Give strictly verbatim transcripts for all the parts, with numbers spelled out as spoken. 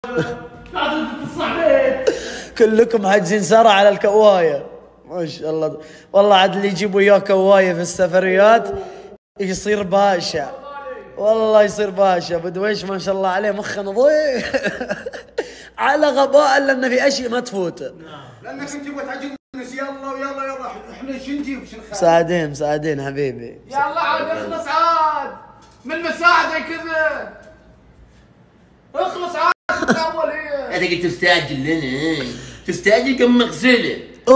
كلكم حاجزين سرعة على الكواية ما شاء الله. والله عاد اللي يجيب وياه كواية في السفريات يصير باشا، والله يصير باشا. بدويش ما شاء الله عليه مخه نظيف على غباء لأن في أشياء ما تفوته. لأنك أنت تبغى تعجبني يلا ويلا يلا احنا شو نجيب شو نخلي. مساعدين مساعدين حبيبي. يلا عاد اخلص عاد من مساعدة كذا، اخلص عاد من اول هي. انت قلت تستعجل لنا، تستعجل كم مغسله.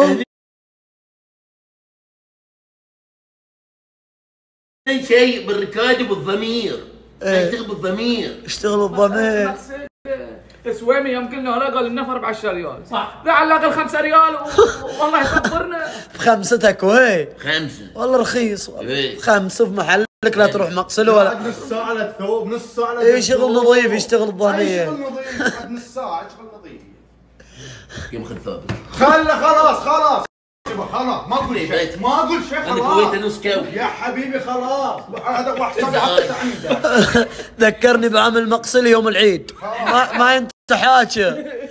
شيء بالركاد وبالضمير، اشتغل بالضمير. اشتغل بالضمير. سويمي يوم قلنا لا قال النفر ب عشرة ريال صح، لا على الاقل خمسة ريال والله يصبرنا. بخمستك وهي خمسة والله رخيص والله. إيه. خمسة في محلك لا تروح مغسله ولا نص ساعة للثوب، نص ساعة اي شغل نظيف يشتغل الضمير. شغل نظيف بعد نص ساعة شغل نظيف. يوم خذ ثوبك. خله خلاص خلاص خلاص ما اقول شيء ما اقول شيء خلاص. انا كويت نص كوي يا حبيبي خلاص هذا واحد حطيته عندك. ذكرني بعمل مقصلي يوم العيد ما ما انت حاكي.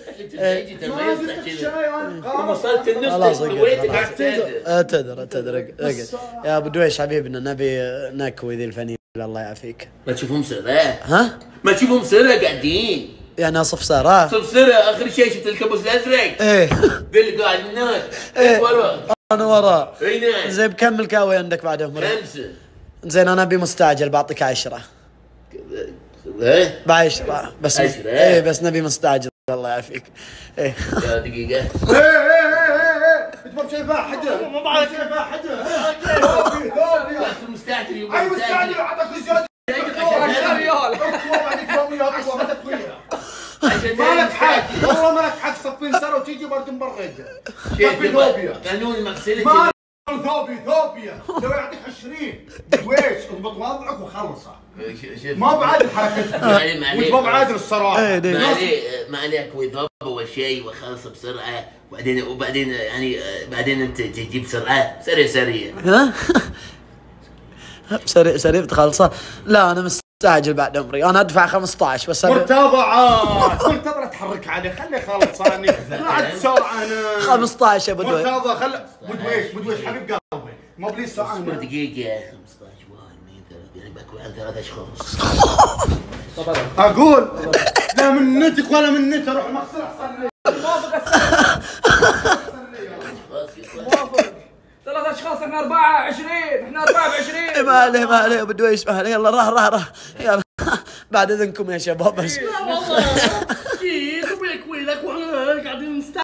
وصلت النص خلاص اعتذر اعتذر اعتذر. يا ابو دويش حبيبنا نبي نكوي ذي الفنيل الله يعافيك. ما تشوفهم سرة ها؟ ما تشوفهم سرة قاعدين يعني صفصارة صفصرة. اخر شيء شفت الكبوس الازرق ايه ذي قاعد هناك ايه ورا انا وراه. اي نعم. زين بكم الكاوي عندك بعد عمرك؟ خمسة. زين انا ابي مستعجل بعطيك عشرة. ايه بعشرة بس عشرة. ايه بس نبي مستعجل الله يعافيك. ايه يا دقيقة. ايه ايه ايه انت ما بشايفها حدا ما بعرف شايفها حدا. ثوبي ثوبي بس مستعجل يبغى اي مستعجل اعطاك زيادة عشرة ريال ما لك حق والله ما لك حق صفين سنة وتيجي برد مبرد. صفي ثوبيا قانون المغسلة ما ثوبي ثوبيا لو يعطيك عشرين ويش اضبط وضعك وخلصه. ما بعادل حركتك وانت ما بعادل الصراحه. ما عليه ما عليه اكوي ثوب اول شيء واخلص بسرعه وبعدين وبعدين يعني بعدين انت تجيب سرعه سريع سريع. ها سريع سريع بتخلصه. لا انا مستعجل بعد عمري انا ادفع خمسة عشر بس. مرتضى مرتضى تحرك عليه خليه خالص ثاني لا عاد سرعه انا. خمسة عشر يا بدوي. مرتضى خل مدويش مدويش حبيب قلبي ما بلي ساعه دقيقه خمسة عشر واحد اثنين ثلاثة يعني بكوي على ثلاث اشخاص. اقول لا من نتك ولا من نت اروح مغسل احسن لي. ثلاث اشخاص احنا أربعة وعشرين احنا أربعة وعشرين. ما عليه ما عليه بدويش ما عليه. يلا راح راح راح يلا بعد اذنكم يا شباب بس. لا والله كيف بيكوي لك واحنا قاعدين نستعجل.